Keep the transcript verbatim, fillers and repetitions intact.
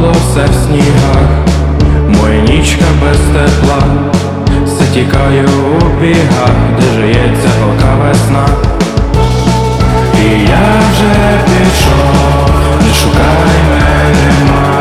все в снігах, моя нічка без тепла, все тікаю у бігах, де жиється голка весна. І я вже пішов, не шукай мене.